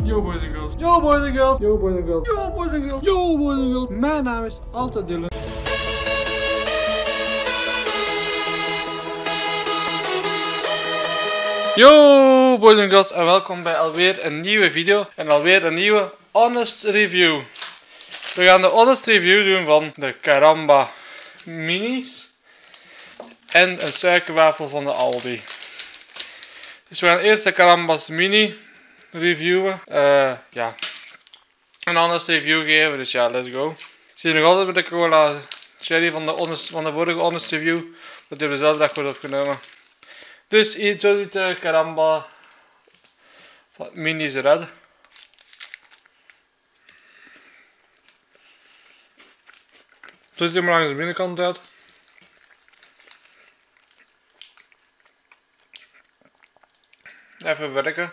Yo boys and girls. Yo boys and girls. Yo boys and girls. Yo boys and girls. Yo boys and girls. Mijn naam is altijd Dylan. Yo boys and girls en welkom bij alweer een nieuwe video en alweer een nieuwe honest review. We gaan de honest review doen van de Caramba minis en een suikerwafel van de Aldi. Dus we gaan eerst de Caramba's mini reviewen. Ja, een honest review geven, dus ja, let's go. Ik zit nog altijd met de cola cherry van de vorige honest review. Dat hebben we dezelfde dag wordt opgenomen. Dus hier zo ziet de Caramba minis eruit. Zo ziet hij maar langs de binnenkant uit. Even werken.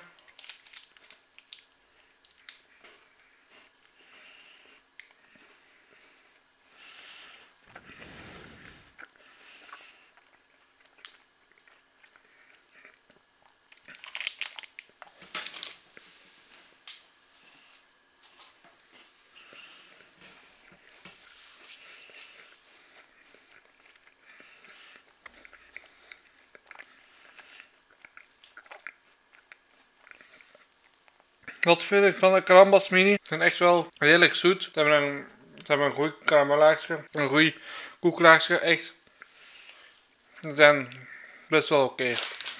Wat vind ik van de Caramba's mini? Ze zijn echt wel redelijk zoet. Ze hebben een goed karamellaagje, een goed koeklaagje, echt. Ze zijn best wel oké.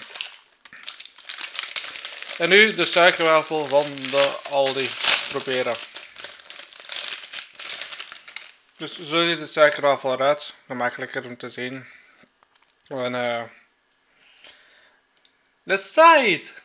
En nu de suikerwafel van de Aldi proberen. Dus zo ziet de suikerwafel eruit. Gemakkelijker om te zien. En let's try it!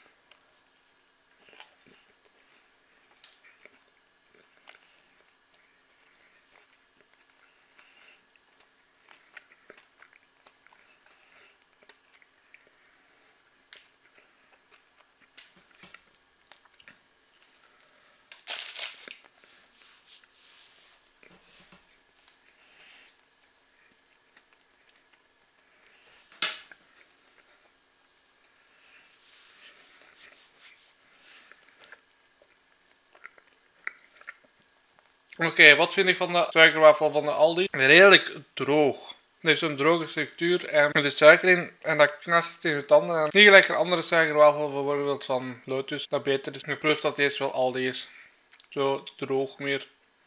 Oké, wat vind ik van de suikerwafel van de Aldi? Redelijk droog. Het heeft zo'n droge structuur en er zit suiker in en dat knast tegen je tanden. Niet gelijk een andere suikerwafel, bijvoorbeeld van Lotus, dat beter is. Je proeft dat deze wel Aldi is. Zo droog meer.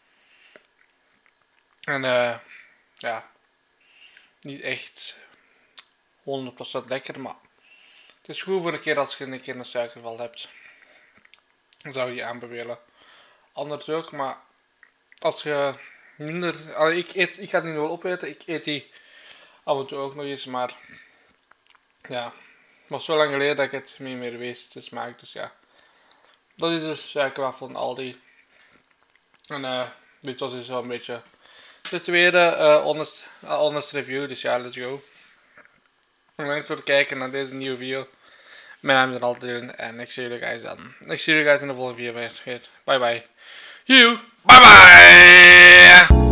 En ja, niet echt 100% lekker, maar het is goed voor een keer als je een keer een suikerval hebt. Dan zou je die aanbevelen. Anders ook, maar als je minder... ik ga het niet wel opeten, ik eet die af en toe ook nog eens, maar ja, het was zo lang geleden dat ik het niet meer wist, de smaak, dus ja. Dat is de suikerwafel van Aldi. En dit was dus wel een beetje de tweede honest review, dus ja, let's go. Bedankt voor het kijken naar deze nieuwe video. Mijn naam is altijd en ik zie jullie guys dan. Ik zie jullie guys in de volgende video weer. Bye bye. You. Bye bye.